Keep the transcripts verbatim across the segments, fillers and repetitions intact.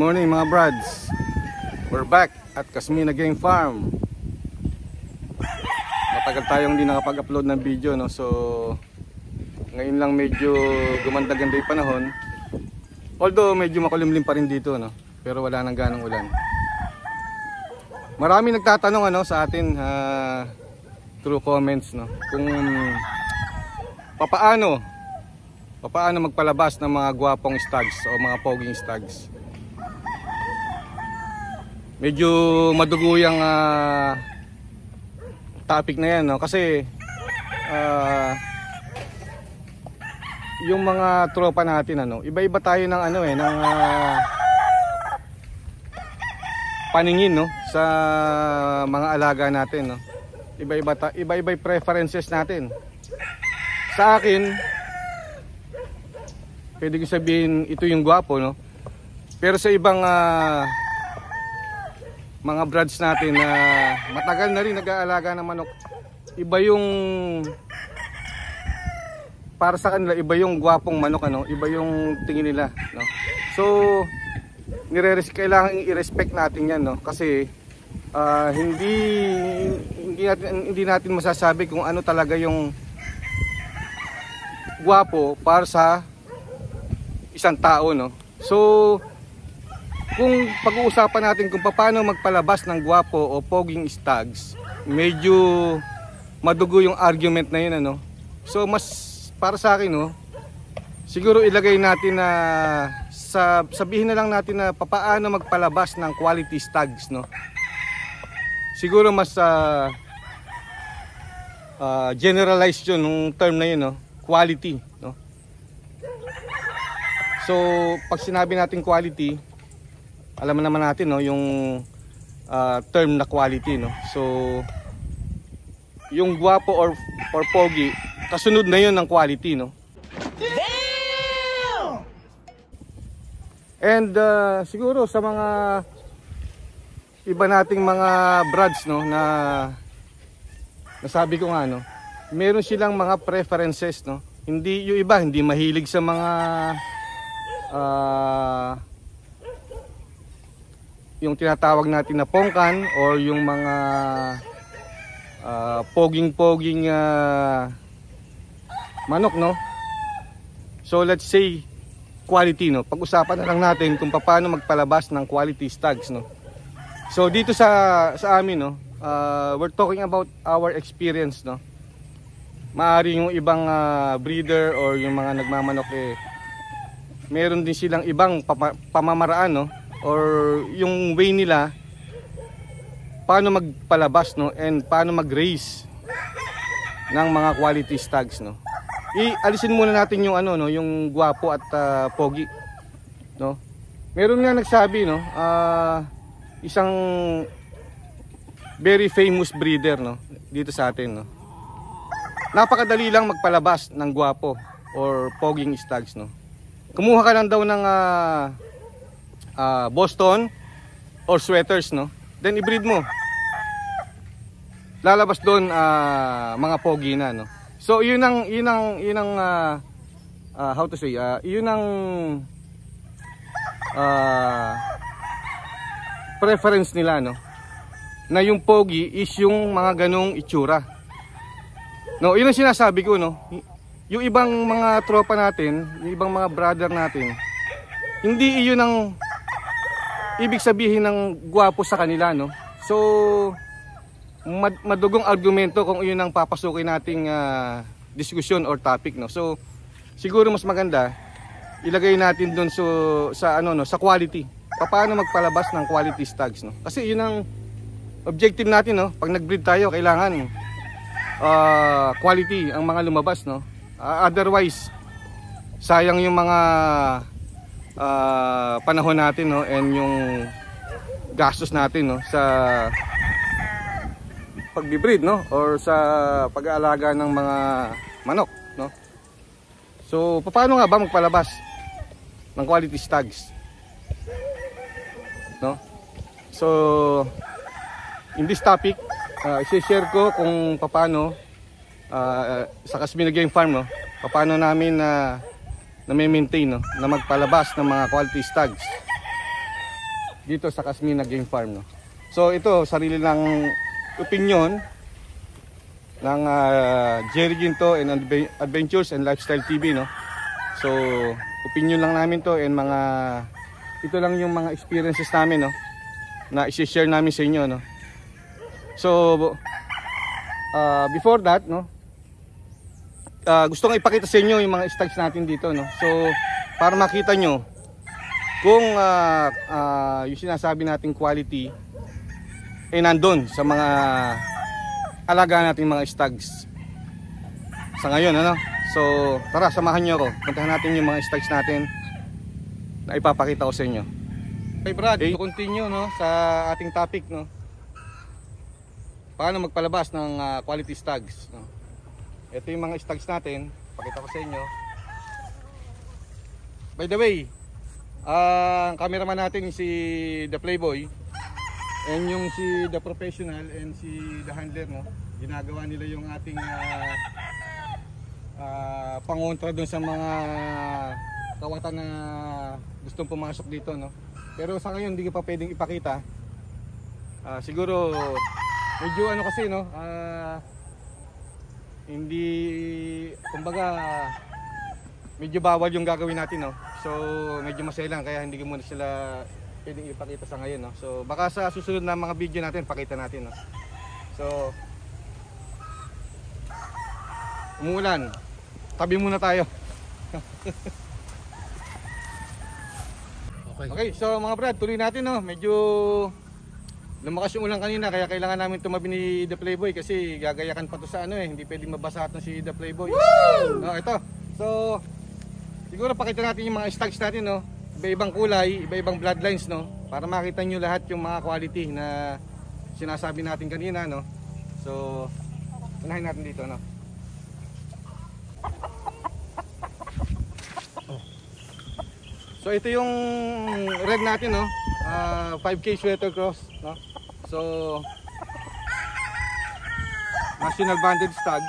morning mga brads. We're back at Casmina Game Farm. Matagal tayong hindi nakapag-upload ng video, no? So ngayon lang medyo gumanda-ganda yung panahon. Although medyo makulimlim pa rin dito, no? Pero wala nang ganong ulan. Marami nagtatanong ano sa atin uh, through comments, no? Kung papaano papaano magpalabas ng mga gwapong stags o mga poging stags. Medyo madugo yung uh, topic na yan, no? Kasi uh, yung mga tropa natin, ano, iba-iba tayo ng ano eh, ng uh, paningin, no, sa mga alaga natin, no. Iba-iba ta iba-iba preferences natin. Sa akin, pwede ko sabihin ito yung gwapo, no. Pero sa ibang uh, mga brads natin na uh, matagal na rin nag-aalaga ng manok, iba yung para sa kanila, iba yung gwapong manok, ano, iba yung tingin nila, no. So nire-res kailangan i-respect natin 'yan, no, kasi uh, hindi hindi natin hindi natin masasabi kung ano talaga yung gwapo para sa isang tao, no. So kung pag-uusapan natin kung paano magpalabas ng gwapo o poging stags, medyo madugo yung argument na yun, ano. So mas para sa akin, no, siguro ilagay natin na sa sabihin na lang natin na paano magpalabas ng quality stags, no. Siguro mas uh, uh, generalized yun yung term na yun, no, quality, no. So pag sinabi natin quality, alam naman natin, no, yung uh, term na quality, no. So yung gwapo or or pogi, kasunod na yun ng quality, no. Damn! And uh, siguro sa mga iba nating mga brads, no, na nasabi ko nga, no, meron silang mga preferences, no. Hindi yung iba hindi mahilig sa mga uh, yung tinatawag natin na pongkan or yung mga uh, poging-poging uh, manok, no. So let's say quality, no. Pag-usapan na lang natin kung paano magpalabas ng quality stags, no. So dito sa sa amin, no, uh, we're talking about our experience, no. Maari yung ibang uh, breeder or yung mga nagmamanok eh meron din silang ibang pamamaraan, no, or yung way nila paano magpalabas, no, and paano mag-raise ng mga quality stags, no. Ialisin muna natin yung ano, no, yung gwapo at uh, pogi, no. Meron nga nagsabi, no, uh, isang very famous breeder, no, dito sa atin, no. Napakadali lang magpalabas ng gwapo or poging stags, no. Kumuha ka lang daw ng uh, uh, Boston or sweaters, no. Then i-breed mo. Lalabas doon uh, mga pogi na, no. So yun ang yun ang yun ang uh, uh, how to say, uh, yun ang uh, preference nila, no. Na yung pogi is yung mga ganong itsura. No, yun ang sinasabi ko, no. Yung ibang mga tropa natin, yung ibang mga brother natin, hindi iyon ang ibig sabihin ng gwapo sa kanila, no. So mad madugong argumento kung iyon ang papasukin nating uh, diskusyon or topic, no. So siguro mas maganda ilagay natin doon so, sa ano, no, sa quality. Paano magpalabas ng quality stags, no. Kasi yun ang objective natin, no. Pag nag-breed tayo, kailangan uh, quality ang mga lumabas, no. Uh, otherwise sayang yung mga uh, panahon natin, no, and yung gastos natin, no, sa pag-breed, no, or sa pag-aalaga ng mga manok, no. So paano nga ba magpalabas ng quality stags, no? So in this topic, uh, i-share ko kung paano uh, sa Casmina Game Farm, no, paano namin na uh, na-maintain, no, na magpalabas ng mga quality stags. dito sa Casmina Game Farm, no. So ito sarili lang opinion ng uh, Jerry Ginto and Adventures and Lifestyle T V, no. So opinion lang namin to, and mga ito lang yung mga experiences namin, no, na i-share namin sa inyo, no. So uh, before that, no, uh, gusto kong ipakita sa inyo yung mga stags natin dito, no. So para makita nyo kung uh, uh, yung sinasabi nating quality ay nandun sa mga alaga nating mga stags sa ngayon, ano. So tara, samahan nyo ako, puntahan natin yung mga stags natin na ipapakita ko sa inyo. Okay Brad, okay, to continue, no, sa ating topic, no, paano magpalabas ng uh, quality stags, no. Ito yung mga stags natin, pakita ko sa inyo. By the way, ang uh, cameraman natin si The Playboy, and yung si The Professional and si The Handler, no, ginagawa nila yung ating uh, uh, pangontra dun sa mga kawatan na gustong pumasok dito, no. Pero sa ngayon hindi ko pa pwedeng ipakita. Uh, siguro medyo ano kasi, no, uh, hindi, kumbaga medyo bawal yung gagawin natin, no. So medyo maselang, kaya hindi ko muna sila pwedeng ipakita sa ngayon, no. So baka sa susunod na mga video natin pakita natin, no. So umuulan, tabi muna tayo. Okay. Okay, so mga brad, tuloy natin, no. Medyo lumakas yung ulan kanina, kaya kailangan namin tumabi ni The Playboy kasi gagayakan pa to sa ano, eh. Hindi pwedeng mabasa ito si The Playboy. Woo! No, ito. So siguro pakita natin yung mga stags natin, no. Iba-ibang kulay, iba-ibang bloodlines, no, para makita nyo lahat yung mga quality na sinasabi natin kanina, no. So unahin natin dito, no. So ito yung red natin, no, uh, five K sweater cross, no. So national banded stags.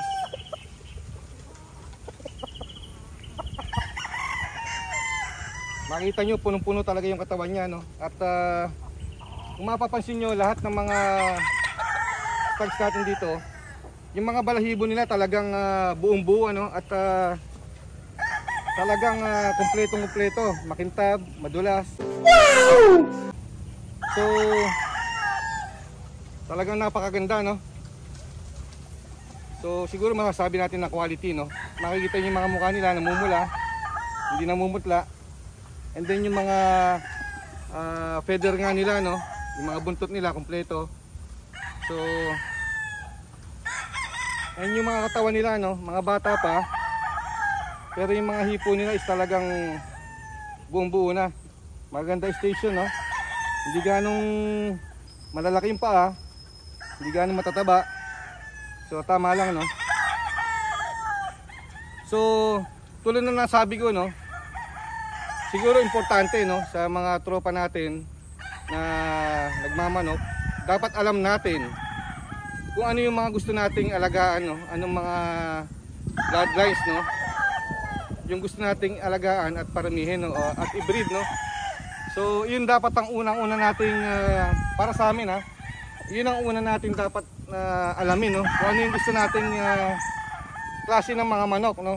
Makita nyo punong-puno talaga yung katawan niya, no. At uh, kung mapapansin nyo, lahat ng mga stags natin dito, yung mga balahibo nila talagang uh, buong buo, ano. At uh, talagang uh, kumpletong kumpleto, makintab, madulas. Wow! So talagang napakaganda, no. So siguro masasabi natin na quality, no. Makikita nyo yung mga mukha nila namumula, hindi namumutla. And then yung mga uh, feather nga nila, no, yung mga buntot nila kumpleto. So and yung mga katawan nila, no, mga bata pa, pero yung mga hipo nila is talagang buong buo na. Maganda station, no. Hindi ganong malalaki yung paa, hindi ganong matataba. So tama lang, no. So tulad na nasabi ko, no, siguro importante, no, sa mga tropa natin na nagmamanok, dapat alam natin kung ano yung mga gusto nating alagaan, no, anong mga bloodlines, no, yung gusto nating alagaan at paramihin, no, at i-breed, no. So yun dapat ang unang-una nating uh, para sa amin, ha, yun ang una natin dapat uh, alamin, no, kung ano yung gusto nating uh, klase ng mga manok, no.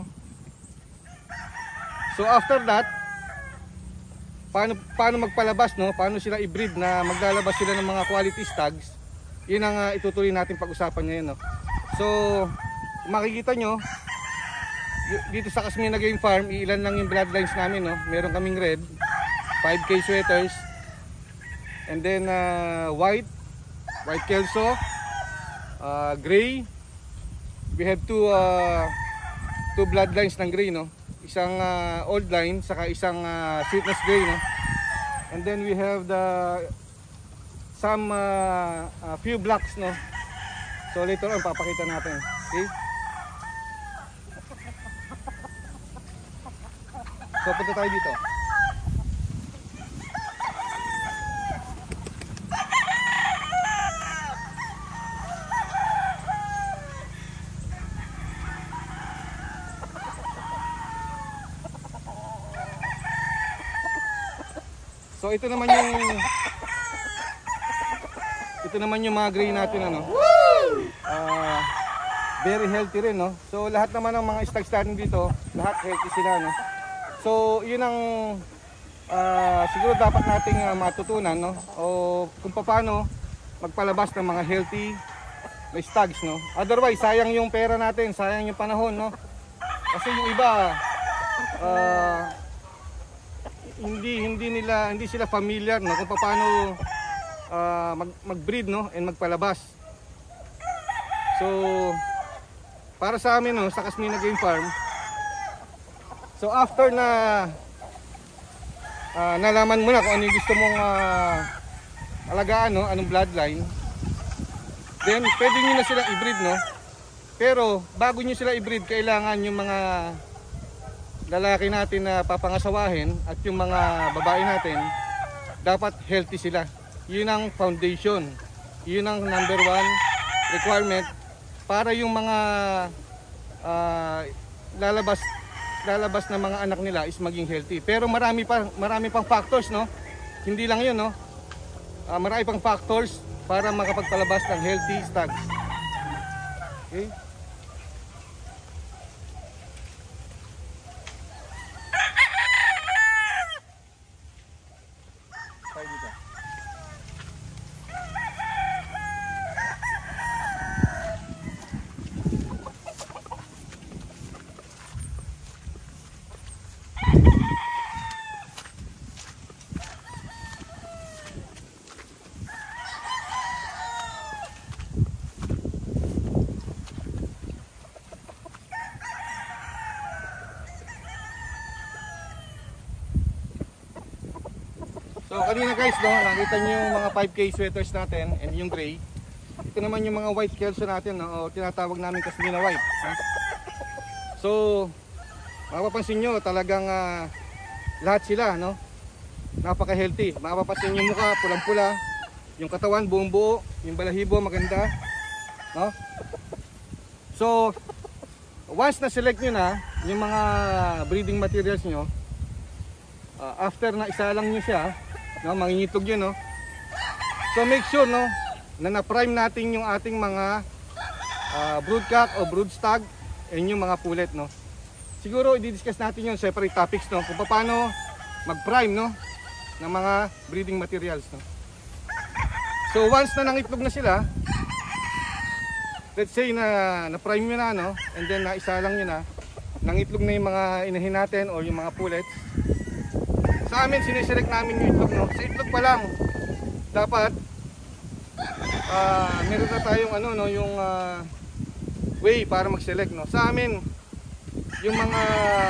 So after that, paano, paano magpalabas, no, paano sila i-breed na maglalabas sila ng mga quality stags, yun ang uh, itutuloy natin pag-usapan ngayon, no. So makikita nyo dito sa Casmina Game Farm, ilan lang yung bloodlines namin, no. Meron kaming red, five K sweaters, and then uh, white, white kelso, uh, gray. We have two uh, two bloodlines ng gray, no. Isang uh, old line saka isang uh, sweetness gray, no. And then we have the some uh, uh, few blacks, no. So later on papakita natin. Okay? So punta tayo dito. So ito naman yung ito naman yung mga gray natin, ano. Uh, very healthy rin, no. So lahat naman ng mga stags natin dito, lahat healthy sila, no. So yun ang uh, siguro dapat nating uh, matutunan, no, o kung paano magpalabas ng mga healthy na stags, no. Otherwise sayang yung pera natin, sayang yung panahon, no. Kasi yung iba uh, hindi hindi nila hindi sila familiar, no, kung paano uh, mag mag-breed, no, and magpalabas. So para sa amin, no, sa Kasmina Game Farm, so after na uh, nalaman mo na kung ano yung gusto mong uh, alagaan, no, anong bloodline, then pwede nyo na silang i-breed, no. Pero bago nyo sila i-breed, kailangan yung mga lalaki natin na papangasawahin at yung mga babae natin, dapat healthy sila. Yun ang foundation, yun ang number one requirement para yung mga uh, lalabas lalabas na mga anak nila is maging healthy. Pero marami pa marami pang factors, no. Hindi lang yun, no. Uh, marami pang factors para makapagpalabas ng healthy stags. Okay? So kanina guys, no, nakita nyo yung mga five K sweaters natin and yung gray. Ito naman yung mga white kelso natin, no, o tinatawag namin Kasmina white, no? So mapapansin nyo talagang uh, lahat sila, no, napaka healthy. Mapapansin nyo yung mukha pulang pula, yung katawan buong buo, yung balahibo maganda, no? So once na select nyo na yung mga breeding materials nyo, uh, after na isalang nyo siya, no, mangingitog yun, no. So make sure, no, na na-prime natin yung ating mga uh, broodcock o broodstag and yung mga pulet, no. Siguro i-discuss natin yung separate topics, no, kung paano mag-prime, no, ng mga breeding materials, no. So once na nangitlog na sila, let's say na na-prime nyo na, no, and then naisalang nyo na, nangitlog na yung mga inahin natin o yung mga pullets. Sa amin, siniselect namin yung itlog, no? Sa itlog pa lang, dapat uh, meron na tayong ano, no, yung uh, way para mag-select, no? Sa amin, yung mga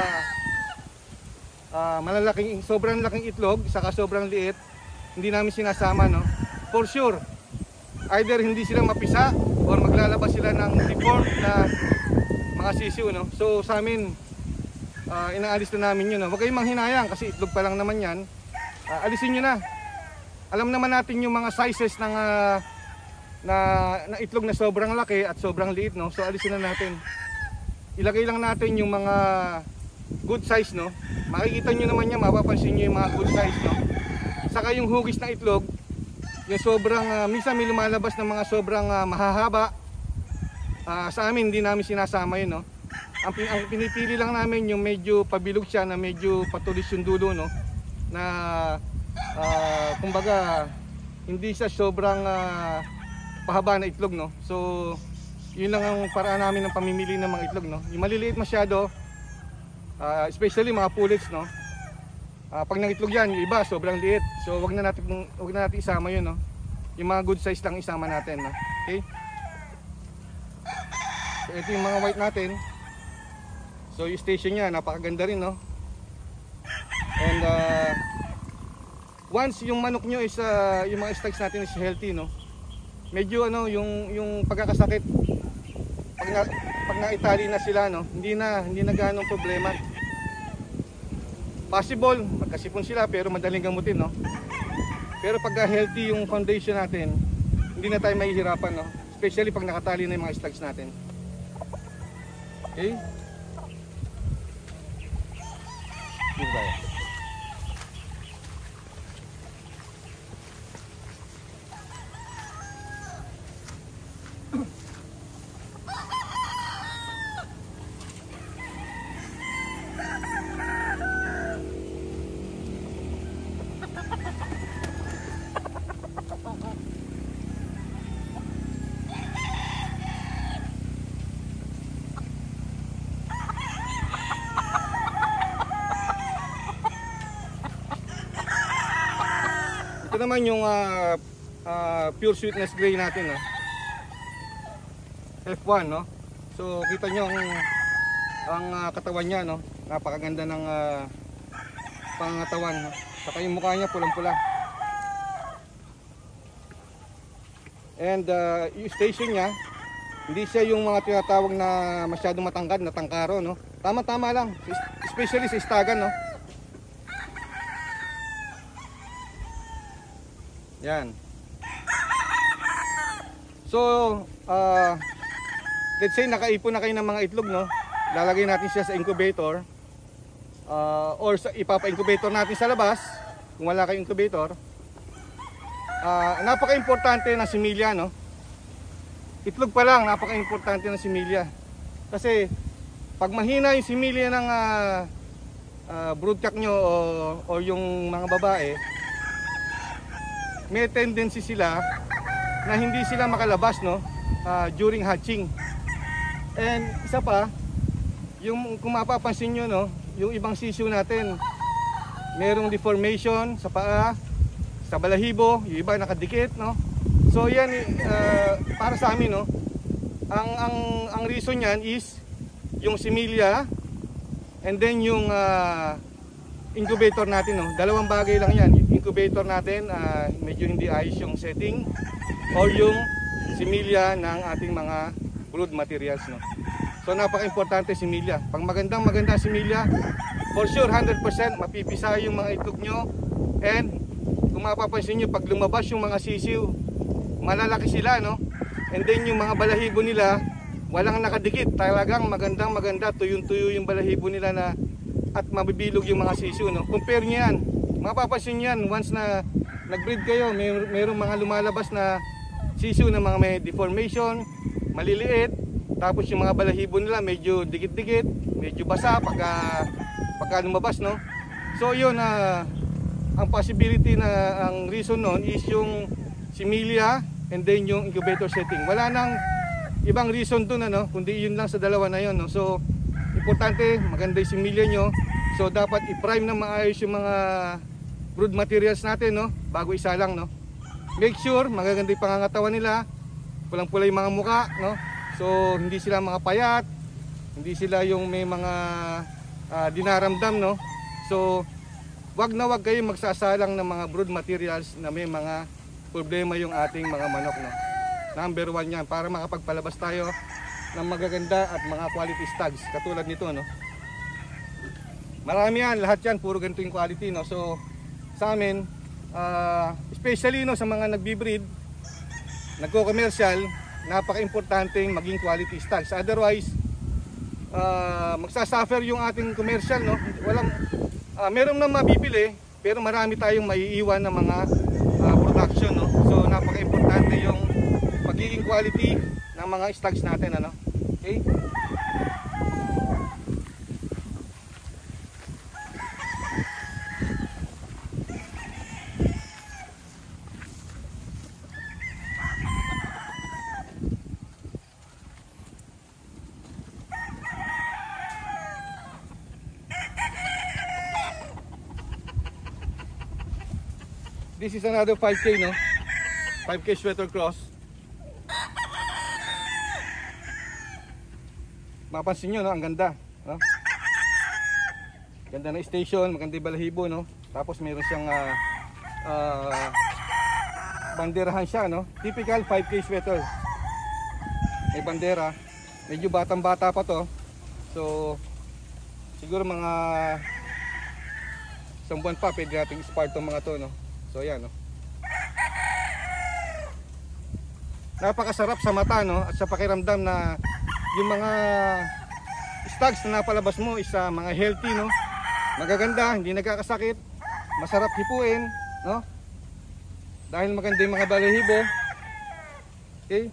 uh, malalaking, sobrang laking itlog, saka sobrang liit, hindi namin sinasama, no? For sure, either hindi sila mapisa or maglalabas sila ng deformed na mga sisiw, no? So sa amin, Uh, inaalis na namin yun, no? Huwag kayong manghinayang kasi itlog pa lang naman yan. Uh, alisin nyo na. Alam naman natin yung mga sizes ng uh, na, na itlog na sobrang laki at sobrang liit, no? So alisin na natin. Ilagay lang natin yung mga good size, no? Makikita nyo naman yan, mapapansin nyo yung mga good size, no? Saka yung hugis ng itlog, yung sobrang, uh, minsan may lumalabas ng mga sobrang uh, mahahaba. Uh, sa amin, hindi namin sinasama yun, no? Ang, ang pinipili lang namin yung medyo pabilog siya, na medyo patulis yung dulo, no, na uh, kumbaga hindi siya sobrang uh, pahaba na itlog, no. So yun lang ang paraan namin ng pamimili ng mga itlog, no. Yung maliliit masyado, uh, especially mga pullets, no, uh, pag nangitlog yan, yung iba sobrang liit, so wag na natin wag na natin isama yun, no. Yung mga good size lang isama natin, no. Okay, so ito yung mga white natin. So yung station niya, napakaganda rin, no. And uh, once yung manok nyo is uh, yung mga stags natin is healthy, no, medyo ano yung yung pagkakasakit pag na, pag naitali na sila, no, hindi na hindi na gaano problema. Possible magkasipon sila pero madaling gamutin, no. Pero pag healthy yung foundation natin, hindi na tayo mahihirapan, no, especially pag nakatali na yung mga stags natin. Okay? Dito tayo. Ito naman yung uh, uh, pure sweetness gray natin, no? F one, no? So kita nyo ang, ang uh, katawan niya, no? Napakaganda ng uh, pangangatawan, no? Saka yung mukha niya pulang-pula. And uh, yung station niya, hindi siya yung mga tinatawag na masyadong matangkad na tangkaro, no? Tama-tama lang, especially sa istagan, no? Yan. So, uh, let's say nakaipon na kayo ng mga itlog, no? Lalagay natin siya sa incubator. Uh, or sa, ipapa-incubator natin sa labas kung wala kayong incubator. Uh, napaka-importante ng similya, no? Itlog pa lang, napaka-importante ng similya. Kasi pag mahina yung similya ng uh, uh, broodcock nyo o, o yung mga babae, may tendency sila na hindi sila makalabas, no? Uh, during hatching. And isa pa, yung kung mapapansin nyo, no? Yung ibang sisiu natin, merong deformation sa paa, sa balahibo, yung iba nakadikit, no? So yan, uh, para sa amin, no? Ang, ang, ang reason yan is yung similya and then yung uh, incubator natin, no? Dalawang bagay lang yan. Yung incubator natin, uh, medyo hindi ayos yung setting, or yung similya ng ating mga brood materials, no? So napaka-importante similya. Pag magandang magandang similya, for sure one hundred percent mapipisa yung mga itlog nyo. And kung mapapansin nyo, pag lumabas yung mga sisiu, malalaki sila, no? And then yung mga balahibo nila, walang nakadikit. Talagang magandang maganda, tuyong-tuyo yung balahibo nila na at mabibilog yung mga sisiu, no? Compare nyo yan. Mapapansin nyo yan, once na nag-breed kayo, may, mayroong mga lumalabas na sisiu na mga may deformation, maliliit. Tapos yung mga balahibo nila medyo dikit-dikit, medyo basa pagka, pagka lumabas, no? So yun, uh, ang possibility na ang reason nun is yung similya and then yung incubator setting. Wala nang ibang reason dun, ano, kundi yun lang sa dalawa na yun, no? So importante, maganda yung similya nyo. So dapat i-prime na maayos yung mga brood materials natin, no? Bago isa lang, no? Make sure magaganda yung pangangatawan nila, pulang-pula yung mga muka, no? So hindi sila mga payat, hindi sila yung may mga uh, dinaramdam, no? So wag na wag kayo magsasalang ng mga brood materials na may mga problema yung ating mga manok, no? Number one yan, para makapagpalabas tayo ng magaganda at mga quality stags katulad nito, no? Marami yan, lahat yan puro ganito yung quality, no? So sa amin, uh, especially, no, sa mga nagbi-breed, nagko-commercial, napaka-importanteng maging quality stags. Otherwise, uh, magsasuffer yung ating commercial, no? Walang, uh, meron na mabibili, pero marami tayong maiiwan ng mga uh, production, no? So, napaka-importante yung magiging quality ng mga stags natin, ano? Okay? This is another five K, no? five K sweater cross. Mapansin nyo, no? Ang ganda, no? Ganda na station, maganda yung balahibo, no? Tapos meron siyang uh, uh, banderahan siya, no? Typical five K sweater. May bandera. Medyo batang bata pa to. So siguro mga isang buwan pa pwede natin i-spart tong mga to, no? So yan, no? Napakasarap sa mata, no? At sa pakiramdam na yung mga stags na napalabas mo is uh, mga healthy, no? Magaganda, hindi nagkakasakit, masarap hipuin, no? Dahil maganda yung mga balahibo. Okay?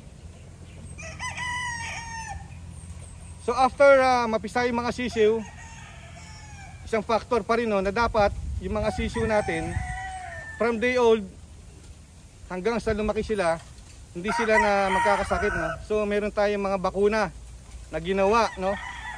So after uh, mapisa yung mga sisiu, isang factor pa rin, no, na dapat yung mga sisiu natin from day old hanggang sa lumaki sila, hindi sila na magkakasakit, no? So meron tayong mga bakuna na ginawa, no,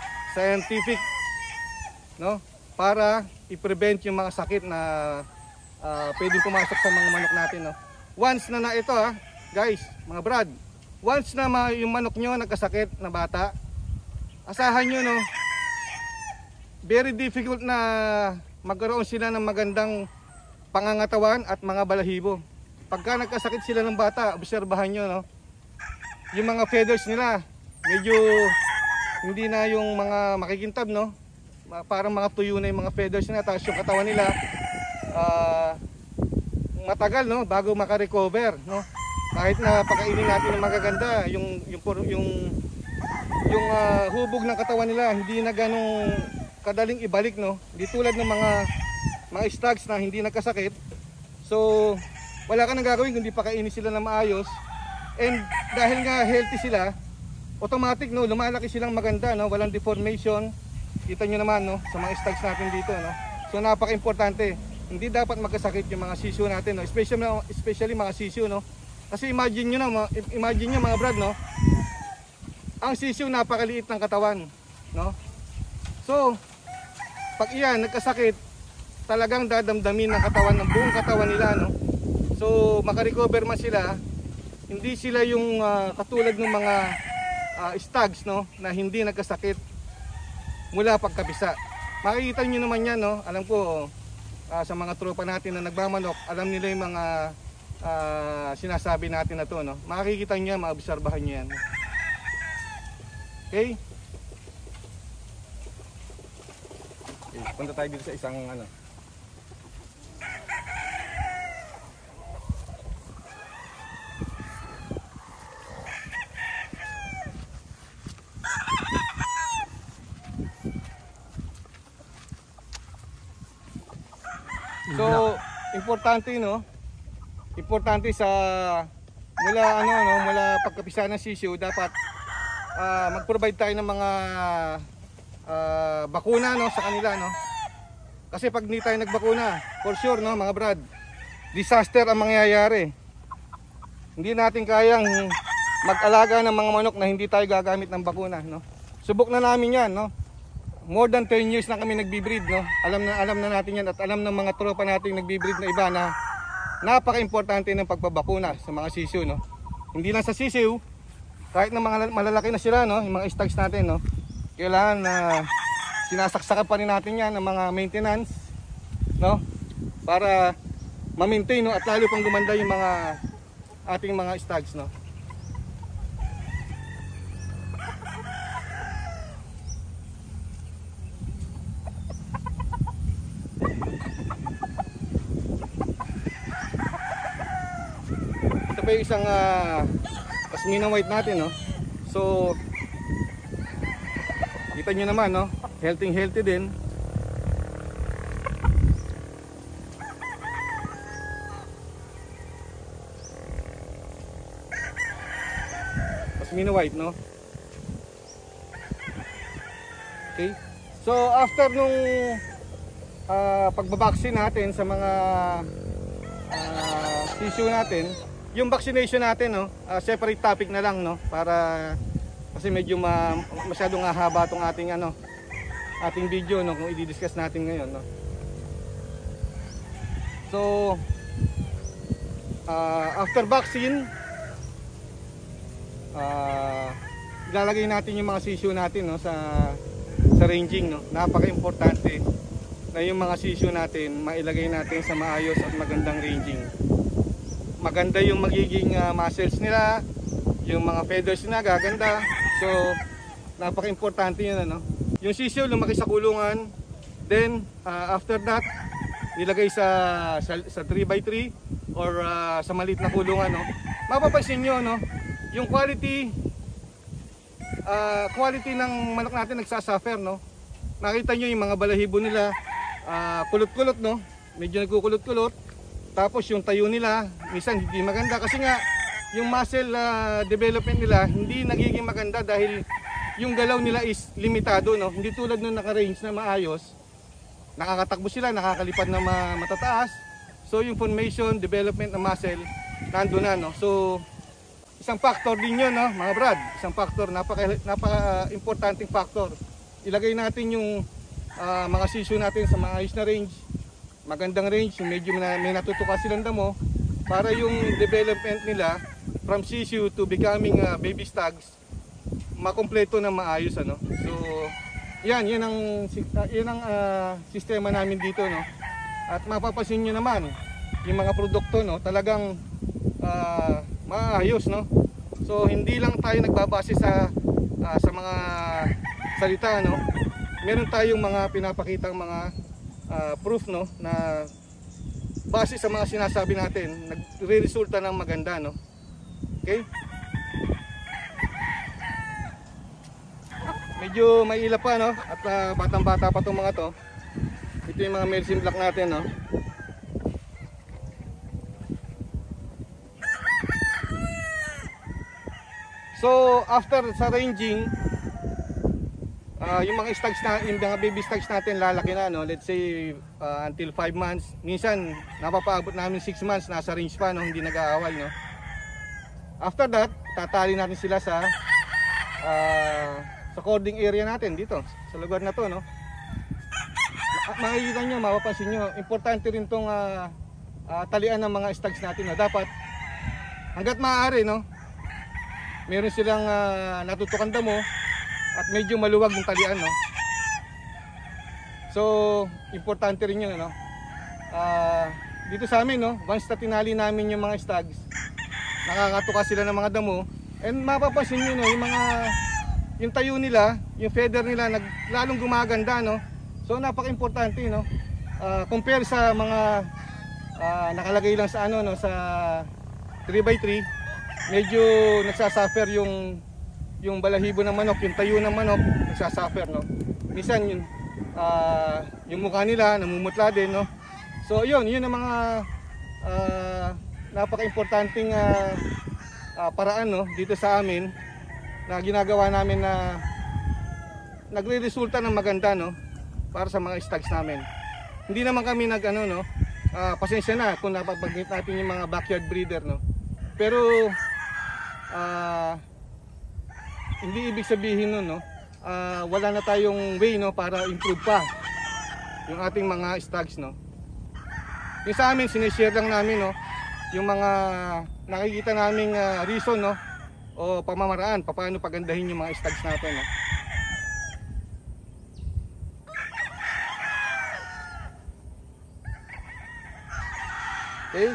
scientific, no, para i-prevent yung mga sakit na uh, pwedeng pumasok sa mga manok natin, no? Once na na ito, ha, guys, mga brad, once na ma yung manok nyo nagkasakit na bata, asahan nyo, no, very difficult na magkaroon sila ng magandang pangangatawan at mga balahibo. Pagka nagkasakit sila ng bata, obserbahan nyo, no, yung mga feathers nila medyo hindi na yung mga makikintab, no, parang mga tuyo na yung mga feathers nila, tapos yung katawan nila uh, matagal, no, bago makarecover, no. Kahit na pakainin natin ng magaganda, yung yung yung yung uh, hubog ng katawan nila hindi na ganong kadaling ibalik, no. Hindi tulad ng mga mga stags na hindi nagkasakit. So wala ka nang gagawin kundi pakainin sila ng maayos. And dahil nga healthy sila, automatic, no, lumalaki silang maganda, no, walang deformation. Kita nyo naman, no, sa mga stags natin dito, no. So napaka-importante. Hindi dapat magkasakit yung mga sisiu natin, no, especially especially mga sisiu, no. Kasi imagine nyo na, imagine nyo mga brad, no, ang sisiu napakaliit ng katawan, no. So pag iyan nagkasakit, talagang dadamdamin ng katawan, ng buong katawan nila, no. So makarecover man sila, hindi sila yung uh, katulad ng mga uh, stags, no, na hindi nagkasakit mula pagkabisa. Makikita nyo naman yan, no. Alam ko uh, sa mga tropa natin na nagmamanok, alam nila yung mga uh, sinasabi natin na to, no. Makikita nyo yan, maobserbahan nyo yan. Okay? Okay, punta tayo dito sa isang ano. So, importante, no? Importante sa mula ano no, mula pagkapisa ng sisiu, dapat uh, mag-provide tayo ng mga uh, bakuna, no, sa kanila, no? Kasi pag hindi tayo nagbakuna, for sure, no, mga brad, disaster ang mangyayari. Hindi natin kayang mag-alaga ng mga manok na hindi tayo gagamit ng bakuna, no? Subok na namin 'yan, no? More than ten years na kami nagbi-breed, no. Alam na alam na natin 'yan at alam ng mga tropa nating nagbi-breed na iba na napaka-importante ng pagpabakuna sa mga sisiu, no. Hindi lang sa sisiu, kahit na mga malalaki na sila, no, yung mga stags natin, no. Kailangan na uh, sinasaksakan pa rin natin 'yan ng mga maintenance, no, para ma-maintain, no, at lalo pang gumanda yung mga ating mga stags, no. Ito pa yung isang uh, Pashmina white natin, no. So kita nyo naman, no, healthy healthy din. Pashmina white, no. Okay, so after nung uh, pagbabaksin natin sa mga uh, sisiu natin, yung vaccination natin, no, uh, separate topic na lang, no, para kasi medyo ma, masyadong haba tong ating ano, ating video, no, kung i-discuss natin ngayon, no. So uh, after vaccine, uh, ilalagay natin yung mga sisiu natin, no, sa sa ranging, no. Napaka-importante na yung mga sisiu natin mailagay natin sa maayos at magandang ranging. Maganda yung magiging uh, muscles nila, yung mga feathers nila gaganda. So napaka-importante yun, ano. Yung sisiu lumaki sa kulungan, then uh, after that nilagay sa sa, sa three by three or uh, sa maliit na kulungan, no. Mapapansin nyo, no, yung quality uh, quality ng manok natin nagsasuffer, no. Nakita nyo yung mga balahibo nila uh, kulot-kulot, no, medyo nagkukulot-kulot. Tapos yung tayo nila minsan hindi maganda kasi nga yung muscle uh, development nila hindi nagiging maganda dahil yung galaw nila is limitado, no. Hindi tulad nung naka-range na maayos, nakakatakbo sila, nakakalipad na matataas. So yung formation, development ng muscle nandoon na, no. So isang factor din yun, no, mga brad, isang factor, napaka, napaka importanting factor. Ilagay natin yung uh, mga sisiu natin sa maayos na range, magandang range, medyo may, may natutuka silang damo para yung development nila from sisiu to becoming uh, baby stags makumpleto na maayos, ano. So yan, yan ang yan ang uh, sistema namin dito, no. At mapapansin niyo naman yung mga produkto, no, talagang uh, maayos, no. So hindi lang tayo nagbabase sa uh, sa mga salita, no. Meron tayong mga pinapakitang mga uh, proof, no, na base sa mga sinasabi natin nagre-resulta ng maganda, no. Okay? Medyo may ila pa, no, at uh, batang-bata pa 'tong mga 'to. Ito yung mga Melsim Black natin, no. So after sa ranging, uh, yung mga stags na, yung mga baby stags natin lalaki na, no. Let's say uh, until five months. Minsan napapaabot namin six months, nasa range pa, no, hindi nag-aaway, no. After that, tatali natin sila sa uh, sa cording area natin dito sa lugar na to, no. Makikita nyo, mapapansin nyo, importante rin tong uh, uh, talian ng mga stags natin, no. Dapat hanggat maaari, no, meron silang uh, natutukan damo at medyo maluwag yung talian, no. So importante rin yun, no. Uh, dito sa amin, no, once na tinali namin yung mga stags, nakakatuka sila ng mga damo, and mapapansin nyo, no, yung mga yung tayo nila, yung feather nila nag, lalong gumaganda, no. So napaka-importante, no. Uh, compare sa mga uh, nakalagay lang sa ano, no, sa three by three, medyo nagsasuffer yung yung balahibo ng manok, yung tayo ng manok nagsasuffer, no. Minsan yung uh, yung mukha nila namumutla din, no. So yun, yun ang mga uh, napaka-importanting uh, uh, paraan, no, dito sa amin na ginagawa namin na nagre-resulta ng maganda, no, para sa mga stags namin. Hindi naman kami nag ano, no, uh, pasensya na kung napapagbigit natin yung mga backyard breeder, no. Pero uh, hindi ibig sabihin nun, no, uh, wala na tayong way, no, para improve pa yung ating mga stags, no. Yung sa amin, sinishare lang namin, no, yung mga nakikita naming uh, reason, no, o pamamaraan paano pagandahin yung mga stags natin, no. Okay?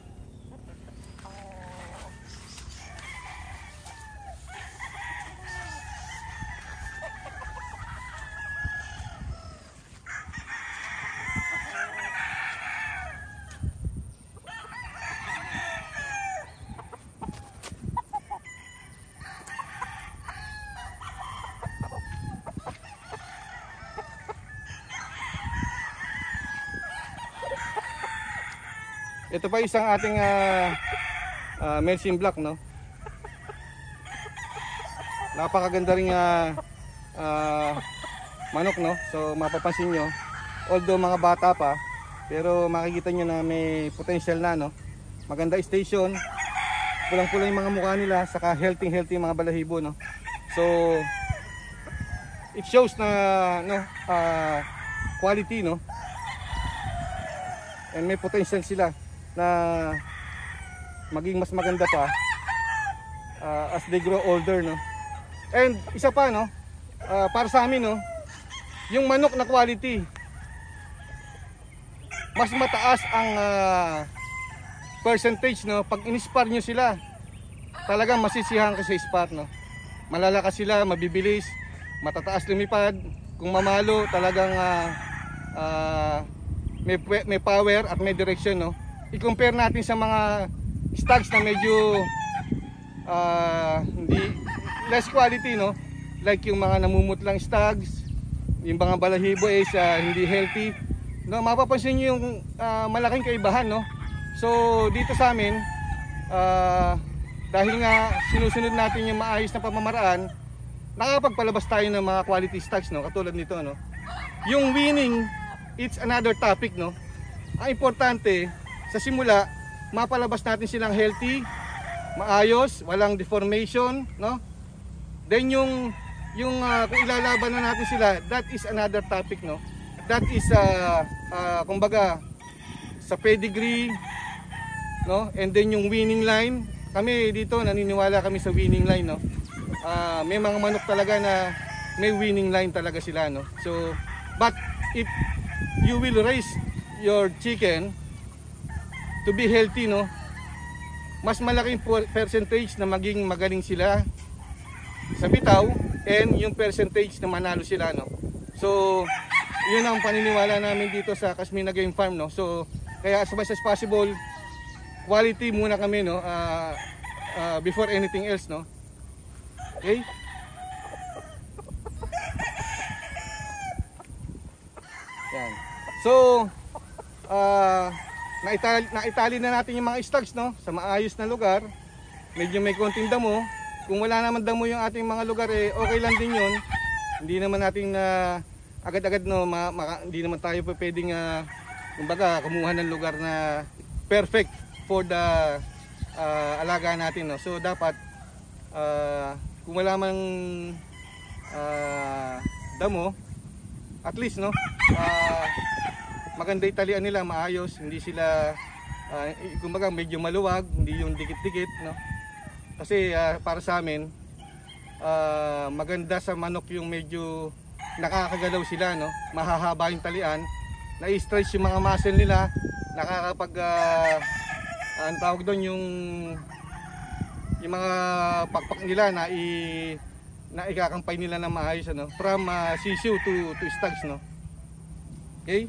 Ito pa isang ating uh, uh, Melsim Black, no. Napakaganda ring uh, uh, manok, no. So mapapansin nyo, although mga bata pa, pero makikita nyo na may potential na, no. Maganda station, pulang-pulang yung mga mukha nila, saka healthy healthy mga balahibo, no. So it shows na, no, uh, quality, no, and may potential sila na maging mas maganda pa uh, as they grow older, no. And isa pa, no, uh, para sa amin, no, yung manok na quality, mas mataas ang uh, percentage, no, pag in-spar nyo sila, talagang masisiyahan ka sa spar, no. Malalakas sila, mabibilis, matataas lumipad, kung mamalo talagang uh, uh, may, may power at may direction, no. I-compare natin sa mga stags na medyo uh, hindi less quality, no, like yung mga namumutlang stags, yung mga balahibo is uh, hindi healthy, no. Mapapansin niyo yung uh, malaking kaibahan, no. So dito sa amin, uh, dahil nga sinusunod natin yung maayos na pamamaraan, nakakapagpalabas tayo ng mga quality stags, no, katulad nito, no. Yung winning, it's another topic, no. Ang importante sa simula, mapalabas natin silang healthy, maayos, walang deformation, no? Then yung yung uh, kung ilalaban na natin sila, that is another topic, no? That is uh, uh, kumbaga sa pedigree, no? And then yung winning line, kami dito naniniwala kami sa winning line, no? Uh, may mga manok talaga na may winning line talaga sila, no? So, but if you will raise your chicken to be healthy, no? Mas malaking percentage na maging magaling sila sa bitaw and yung percentage na manalo sila, no? So, yun ang paniniwala namin dito sa Kasmina Game Farm, no? So, kaya as much as possible, quality muna kami, no? Uh, uh, before anything else, no? Okay? Yan. So, uh, naitali, naitali na natin yung mga stocks, no? Sa maayos na lugar. Medyo may konting damo. Kung wala naman damo yung ating mga lugar, eh, okay lang din yun. Hindi naman natin na uh, agad-agad, no, ma, ma, hindi naman tayo pa pwedeng uh, kumbaga kumuha ng lugar na perfect for the uh, alaga natin, no. So dapat uh, kung wala mang uh, damo, at least, no, uh, maganda italian nila, maayos, hindi sila uh, kumbaga medyo maluwag, hindi yung dikit-dikit, no. Kasi uh, para sa amin uh, maganda sa manok yung medyo nakakagalaw sila, no, mahahaba yung talian, na-stretch yung mga muscle nila, nakakapag uh, ang tawag doon yung yung mga pakpak nila na i na ikakampay nila na maayos, ano, from uh, sisiu to to stags, no. Okay?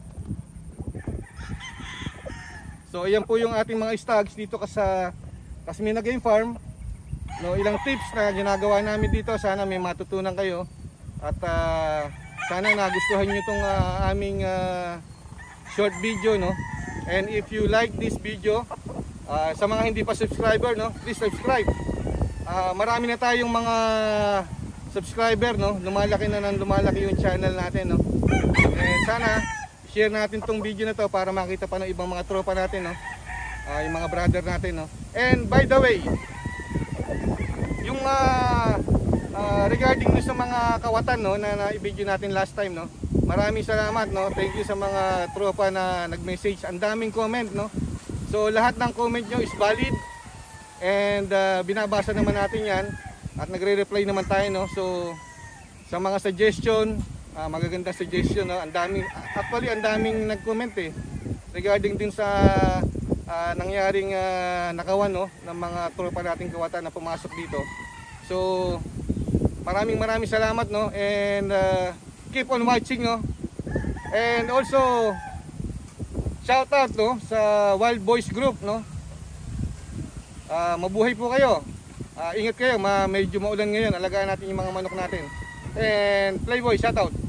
So ayan po yung ating mga stags dito sa Kasmina Game Farm, no. Ilang tips na ginagawa namin dito, sana may matutunan kayo. At uh, sana nagustuhan nyo itong uh, aming uh, short video, no. And if you like this video, uh, sa mga hindi pa subscriber, no, please subscribe. Uh, marami na tayong mga subscriber, no. Lumalaki na ng lumalaki yung channel natin, no. And sana share natin tong video na to para makita pa ng ibang mga tropa natin, no. Uh, yung mga brother natin, no. And by the way, yung uh, Uh, regarding sa mga kawatan, no, na na-video natin last time, no, maraming salamat, no, thank you sa mga tropa na nag-message, ang daming comment, no. So lahat ng comment nyo is valid and uh, binabasa naman natin yan at nagre-reply naman tayo, no. So sa mga suggestion, uh, magagandang suggestion, no, ang daming, actually ang daming nag-comment eh regarding din sa uh, nangyaring uh, nakawan, no, ng mga tropa nating kawatan na pumasok dito. So maraming maraming salamat, no, and uh, keep on watching, no. And also shout out, no, sa Wild Boys Group, no. Uh, mabuhay po kayo. Uh, ingat kayo, ma medyo maulan ngayon. Alagaan natin yung mga manok natin. And Playboy, shout out.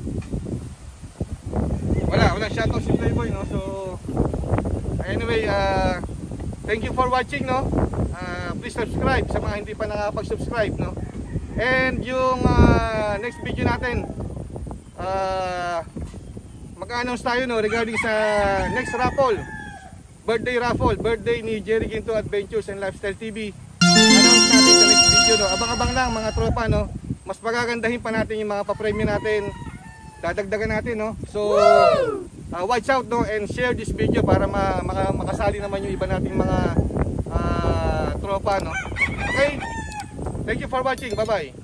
Wala, wala shout out si Playboy, no. So anyway, uh, thank you for watching, no. Uh, please subscribe sa mga hindi pa nakapag-subscribe, no. And yung uh, next video natin, uh, mag-announce tayo, no, regarding sa next raffle, birthday raffle, birthday ni Jerry Ginto Adventures and Lifestyle T V. Announce natin sa next video, no. Abang-abang lang mga tropa, no. Mas pagagandahin pa natin yung mga pa-premyo natin, dadagdagan natin, no. So uh, watch out, no, and share this video para ma maka makasali naman yung iba nating mga uh, tropa, no. Okay? Thank you for watching. Bye-bye.